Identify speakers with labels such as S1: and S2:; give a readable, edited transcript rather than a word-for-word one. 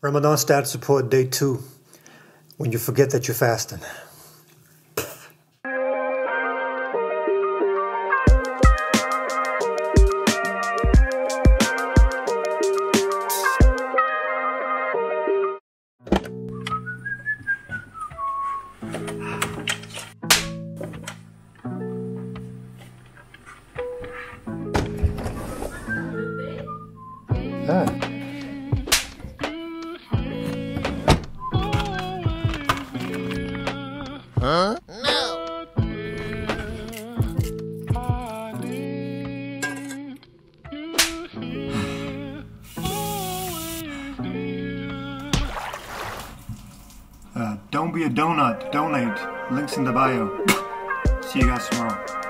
S1: Ramadan status support day 2, when you forget that you're fasting.
S2: Huh? No!
S1: Don't be a donut. Donate. Links in the bio. See you guys tomorrow.